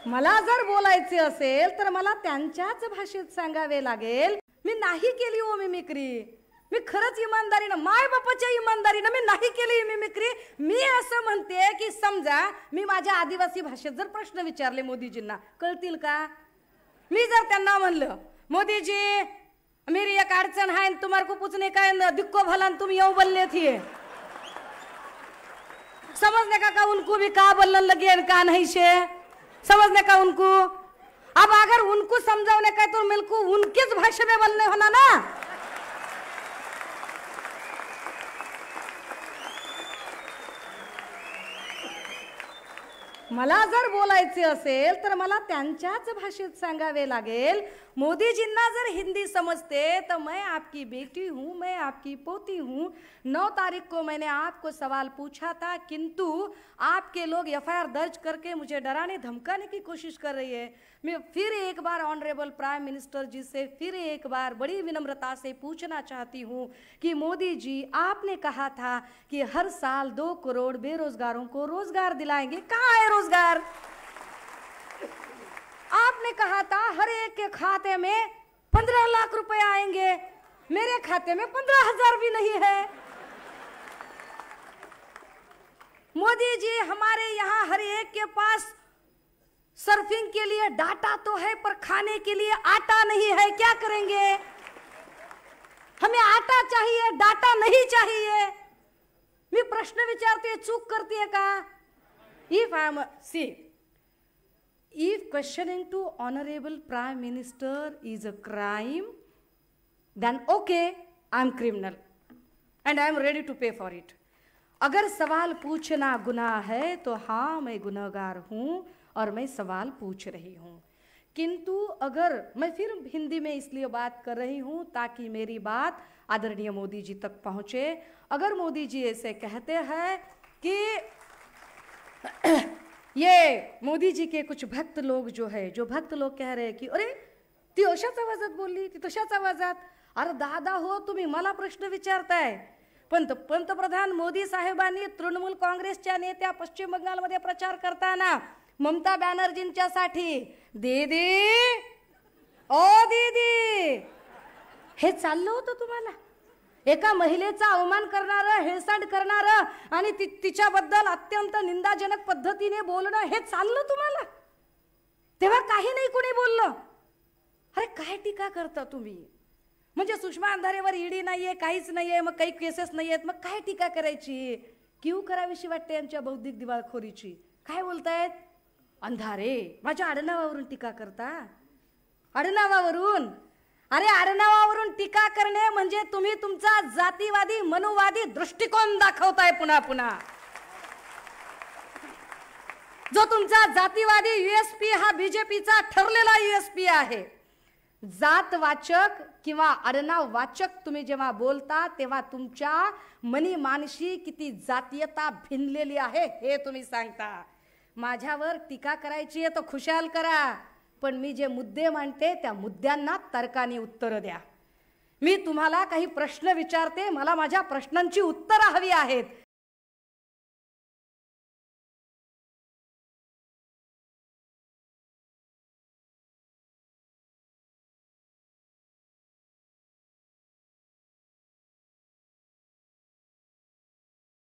मला जर बोलायचे असेल तर मला त्यांच्याच भाषेत सांगावे लागेल. मी नाही केली हो मिमिक्री. मी खरंच इमानदारीनं, माय बापाच्या इमानदारीनं मी नाही केली मिमिक्री. मी असं म्हणते की समजा मी माझ्या आदिवासी भाषेत जर प्रश्न विचारले मोदीजींना, कळतील का? मी जर त्यांना म्हणलं, मोदीजी मेरी एक अड़चन है, तुम्हारे को पूछने का दिक्को भला तुम यूं बोलने थी, समझने का उनको भी का बोलने लगे का नहीं से समझने का उनको. अब अगर उनको समझाने का तो मेरे को उनकी भाषा में बोलने होना ना. मला जर बोलायचे असेल तर मला त्यांच्याच भाषेत सांगावे लागेल. मोदीजींना जर हिंदी समझते तो मैं आपकी बेटी हूँ, मैं आपकी पोती हूँ. 9 तारीख को मैंने आपको सवाल पूछा था, किंतु आपके लोग एफआईआर दर्ज करके मुझे डराने धमकाने की कोशिश कर रही है. मैं फिर एक बार ऑनरेबल प्राइम मिनिस्टर जी से फिर एक बार बड़ी विनम्रता से पूछना चाहती हूँ कि मोदी जी, आपने कहा था कि हर साल 2 करोड़ बेरोजगारों को रोजगार दिलाएंगे. कहाँ है रोजगार? आपने कहा था हर एक के खाते में 15 लाख रुपए आएंगे. मेरे खाते में 15,000 भी नहीं है. मोदी जी, हमारे यहाँ हर एक के पास सर्फिंग के लिए डाटा तो है पर खाने के लिए आटा नहीं है. क्या करेंगे? हमें आटा चाहिए, डाटा नहीं चाहिए. मी प्रश्न विचारते, चूक करते का? If questioning to honorable prime minister is a crime, then okay, I am criminal and I am ready to pay for it. अगर सवाल पूछना गुनाह है तो हाँ, मैं गुनहगार हूँ और मैं सवाल पूछ रही हूँ. किंतु अगर मैं फिर हिंदी में इसलिए बात कर रही हूँ ताकि मेरी बात आदरणीय मोदी जी तक पहुँचे. अगर मोदी जी ऐसे कहते हैं कि ये मोदी जी के कुछ भक्त लोग जो भक्त लोग कह रहे हैं की अरे ती अशाच आवाजात बोलली, ती तशाच आवाजात. अरे दादा हो, तुम्ही मला प्रश्न विचारताय. पंतप्रधान मोदी साहेबांनी तृणमूल काँग्रेसच्या नेत्या पश्चिम बंगालमध्ये प्रचार करताना ममता बॅनर्जींच्या साठी दीदी ओ दीदी हे चाललं होतं तुम्हाला. एका महिलेचा अवमान करणारं, हेळसांड करणारं आणि तिच्याबद्दल अत्यंत निंदाजनक पद्धतीने बोलणं हे चाललं तुम्हाला. तेव्हा काही नाही कोणी बोललं. अरे काय टीका करता तुम्ही? म्हणजे सुषमा अंधारेवर ईडी नाहीये, काहीच नाहीये, मग काही केसेस नाहीयेत, मग काय टीका करायची? क्यू करावीशी वाटते यांच्या बौद्धिक दिवाळखोरीची. काय बोलतायत? अंधारे माझ्या आडनावावरून टीका करता? आडनावावरून? अरे आडनावावरून टीका करणे म्हणजे तुम्ही तुमचा जातीवादी मनुवादी दृष्टिकोन दाखवताय पुन्हा पुन्हा. जो तुमचा जातीवादी यूएसपी हा बीजेपीचा ठरलेला यूएसपी आहे. जातवाचक किंवा आडनाव वाचक तुम्ही जेव्हा बोलता तेव्हा तुमच्या मनी मानशी किती जातीयता भिनलेली आहे हे तुम्ही सांगता. माझ्यावर टीका करायची आहे तर खुशाल करा, पण मी जे मुद्दे मांडते त्या मुद्द्यांना तर्काने उत्तर द्या. मी तुम्हाला काही प्रश्न विचारते, मला माझ्या प्रश्नांची उत्तरं हवी आहेत.